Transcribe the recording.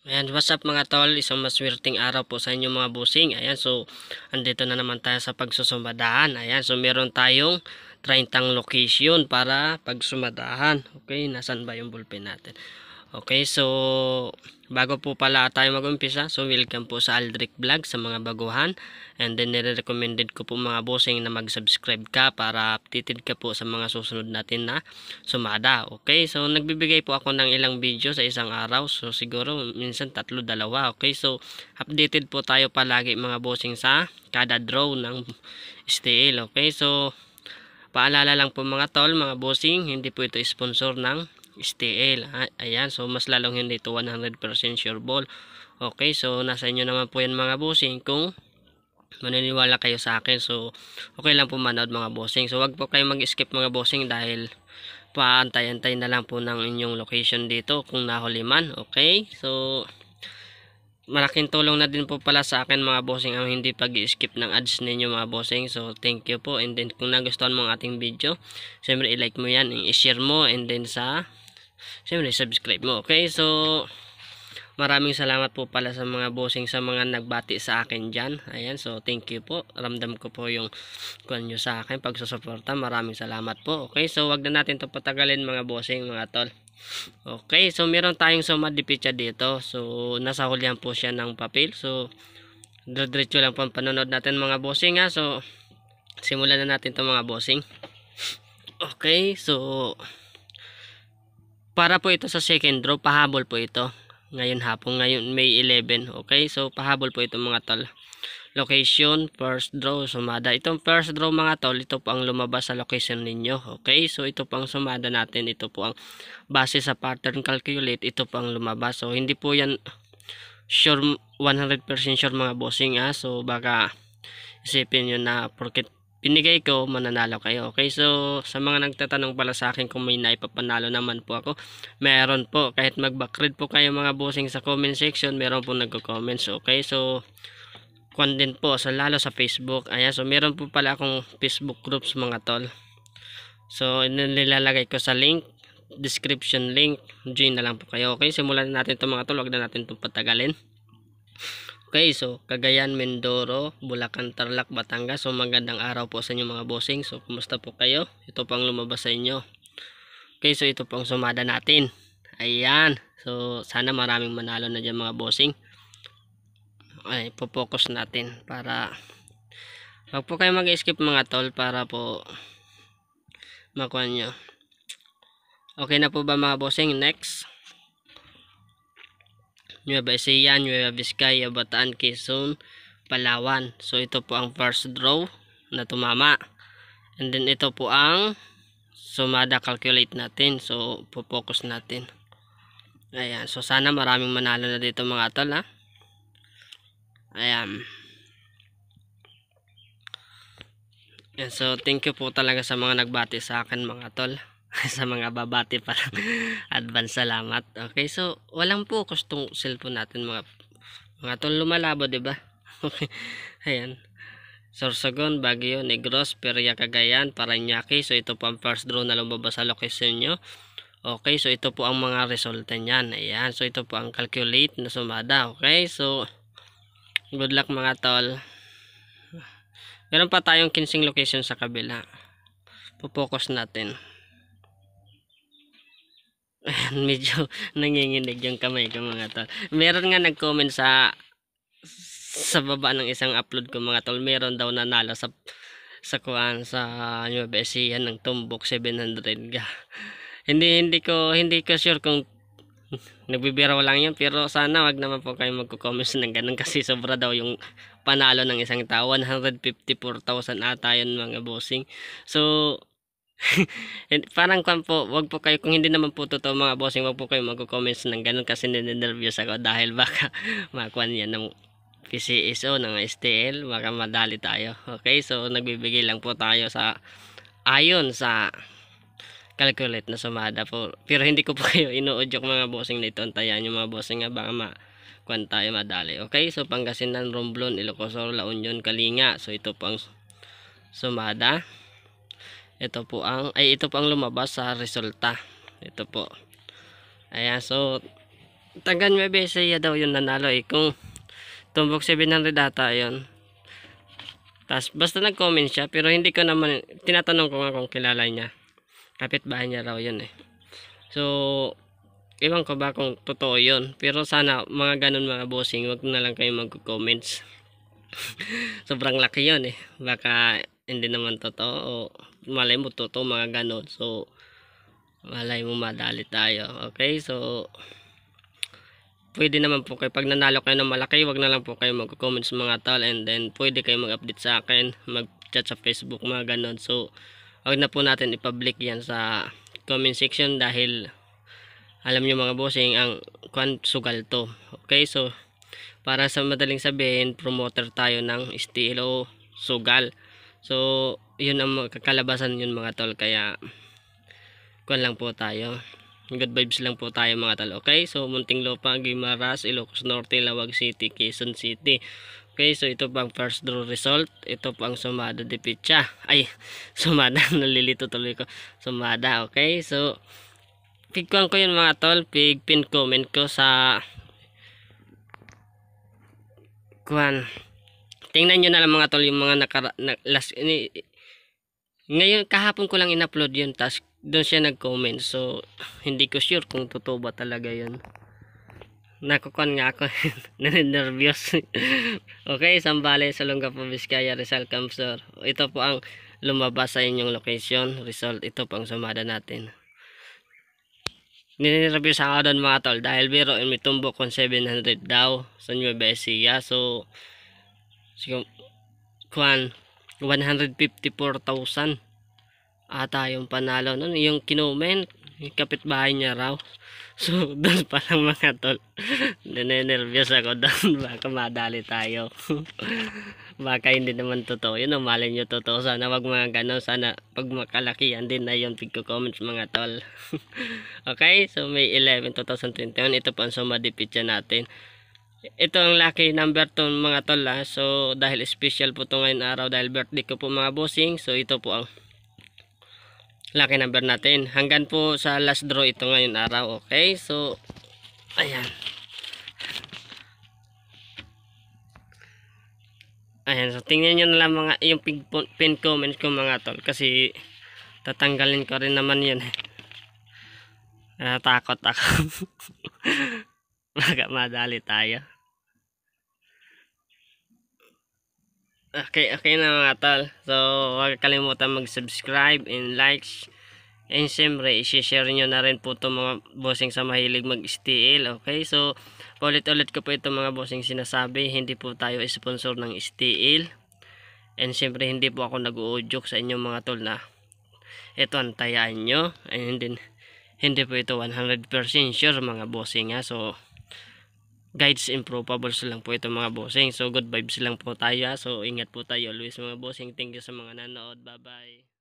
Ayan, what's up mga tol? Isang maswerteng araw po sa inyo mga busing. Ayan, so andito na naman tayo sa pagsusumadahan. Ayan, so meron tayong 30 location para pagsumadahan. Okay, nasan ba yung ballpen natin? Okay, so bago po pala tayo mag-umpisa, so welcome po sa Aldrich Vlog sa mga baguhan. And then nire-recommended ko po mga bossing na mag-subscribe ka para updated ka po sa mga susunod natin na sumada. Okay, so nagbibigay po ako ng ilang video sa isang araw. So siguro minsan tatlo, dalawa. Okay, so updated po tayo palagi mga bossing sa kada draw ng STL. Okay, so paalala lang po mga tol, mga bossing, hindi po ito sponsor ng STL. Ayan, so mas lalong hindi ito 100% sure ball. Okay, so nasa inyo naman po yan mga bossing kung maniniwala kayo sa akin. So okay lang po manood mga bossing. So wag po kayo mag-skip mga bossing dahil paantay-antay na lang po ng inyong location dito kung nahuli man. Okay, so malaking tulong na din po pala sa akin mga bossing ang hindi pag-skip ng ads ninyo mga bossing. So thank you po, and then kung nagustuhan mo ang ating video, siyempre i-like mo yan, i-share mo, and then siyempre subscribe mo. Okay, so maraming salamat po pala sa mga bossing, sa mga nagbati sa akin dyan. Ayan, so thank you po, ramdam ko po yung kuhan nyo sa akin, pagsusuporta. Maraming salamat po. Okay, so wag na natin to patagalin mga bossing, mga tol. Okay, so meron tayong SUMADA dito. So nasa hulyan po siya ng papel. So diretso lang po ang panonood natin mga bossing ha. So simulan na natin to mga bossing. Okay, so para po ito sa second draw, pahabol po ito. Ngayon hapon, ngayon May 11. Okay, so pahabol po ito mga tol. Location, first draw, sumada. Itong first draw mga tol, ito po ang lumabas sa location ninyo. Okay, so ito po ang sumada natin. Ito po ang base sa pattern calculate. Ito po ang lumabas. So hindi po yan sure, 100% sure mga bossing ha. So baka isipin nyo na porket pinigay ko, mananalo kayo. Okay, so sa mga nagtatanong pala sa akin kung may naipapanalo naman po ako, meron po. Kahit mag-backread po kayo mga bossing sa comment section, meron po nagko-comments. Okay, so kwan din po, so lalo sa Facebook. Ayan, so meron po pala akong Facebook groups mga tol. So nilalagay ko sa link, description link, join na lang po kayo. Okay, simulan natin ito mga tol, wag na natin itong patagalin. Okay, so Cagayan, Mindoro, Bulacan, Tarlac, Batangas. So magandang araw po sa inyo mga bossing. So kumusta po kayo? Ito pang lumabas sa inyo. Okay, so ito pang sumada natin. Ayan, so sana maraming manalo na dyan mga bossing. Ay, po-focus natin para wag po kayo mag-skip mga tol para po makuha nyo. Okay na po ba mga bossing? Next, Nueva Ecija, Nueva Vizcaya, Bataan, Quezon, Palawan. So ito po ang first draw na tumama, and then ito po ang sumada calculate natin. So po-focus natin. Ayan, so sana maraming manalo na dito mga tol ha. Ayan. And so thank you po talaga sa mga nagbati sa akin mga tol. Sa mga babati pa lang, advance salamat. Okay, so walang focus tong cellphone natin mga tol, lumalabo di ba? Okay. Ayan. Sorsogon, Baguio, Negros, Peria, Cagayan, Parañaque. So ito po ang first draw na lumabas sa location nyo. Okay, so ito po ang mga resulta niyan. Ayan, so ito po ang calculate na sumada. Okay, so good luck mga tol. Meron pa tayong 15 location sa kabila. Focus natin. Medyo nanginginig yung kamay ko mga tol. Meron nga nag-comment sa baba ng isang upload ko mga tol. Meron daw nanalo sa kuan sa Nueva Ecija ng tumbok 700 ga. Hindi ko sure kung nagbibiro lang yun, pero sana wag naman po kayo magko-comment ng ganun kasi sobra daw yung panalo ng isang tao. 154,000 ata yun mga bossing. So parang kwan po, wag po kayo, kung hindi naman po totoo mga bossing, wag po kayo magko-comment ng ganun kasi ninenervyos ako dahil baka makuan yan ng PCSO ng STL, baka madali tayo. Okay, so nagbibigay lang po tayo sa ayon sa calculate na sumada po, pero hindi ko po kayo inuudyok mga bossing na ito. Antayan yung mga bossing nga baka makuan tayo madali. Okay, so Pangasinan, Romblon, Ilocos Sur, La Union, Kalinga. So ito po ang sumada. Ito po ang lumabas sa resulta. Ito po. Ayan, so taga Nueva Ecija daw yung nanalo eh. Kung tumbok 700 data yun. Tapos basta nag-comment siya, pero hindi ko naman, tinatanong ko nga kung kilala niya. Kapitbahay niya raw yun eh. So, ewan ko ba kung totoo yun. Pero sana mga ganun mga bossing, wag na lang kayo mag-comments. Sobrang laki yun eh. Baka hindi naman totoo o malay mo totoo mga ganun. So, malay mo madali tayo. Okay, so pwede naman po kayo, pag nanalo kayo ng malaki, wag na lang po kayo mag-comment sa mga tol, and then pwede kayo mag-update sa akin, mag-chat sa Facebook, mga ganon. So wag na po natin i-public yan sa comment section dahil alam nyo mga bossing, ang sugal to. Okay, so para sa madaling sabihin, promoter tayo ng STL o sugal. So yun ang kakalabasan yun mga tol, kaya kuan lang po tayo, good vibes lang po tayo mga tol. Okay, so Muntinlupa, Guimaras, Ilocos Norte, Lawag City, Quezon City. Okay, so ito pang first draw result. Ito pang SUMADA de Picha. Ay, SUMADA, nalilito tuloy ko. SUMADA, okay, so pigkuhan ko yun mga tol, pin comment ko sa kuhan. Tingnan nyo na lang mga tol yung mga ngayon kahapon ko lang in-upload yun, tas doon siya nag-comment. So hindi ko sure kung totoo ba talaga yun. Nakukuhan nga ako. Nervyos. Okay, Sambales, Olongapo, Vizcaya, Rizal, Camsor. Ito po ang lumabas sa inyong location result. Ito po ang SUMADA natin. Ninervyos ako doon mga tol dahil biro may tumbok kung 700 daw sa Nueva Ecija. So kuhan 154,000 ata yung panalo nun, yung kinoment yung kapitbahay niya raw. So doon pa lang mga tol, ninenervyos ako doon. Baka madali tayo. Baka hindi naman totoo yun, malay nyo totoo. Sana wag mga ganon, sana pag makalakihan din na yung pigko-comments mga tol. Okay, so May 11, 2021, ito po ang SUMADA picture natin. Ito ang lucky number to mga tol ha. So dahil special po to ngayon araw, dahil birthday ko po mga bossing, so ito po ang lucky number natin. Hanggang po sa last draw ito ngayon araw. Okay, so ayan. Ayan, so tingnan nyo na lang mga yung pin comments ko mga tol, kasi tatanggalin ko rin naman yun. Takot ako. Baka madali tayo. Okay, okay na mga tol. So huwag kalimutan mag-subscribe and like. And siyempre, i-share nyo na rin po itong mga bossing sa mahilig mag-STL. Okay, so ulit-ulit ko po itong mga bossing sinasabi, hindi po tayo sponsor ng STL. And siyempre, hindi po ako nag-uudyok sa inyong mga tol na ito ang tayaan nyo. And hindi po ito 100% sure mga bossing ha. So guides improvables lang po ito mga bossing. So good vibes lang po tayo ha. So ingat po tayo always mga bossing. Thank you sa mga nanood. Bye bye.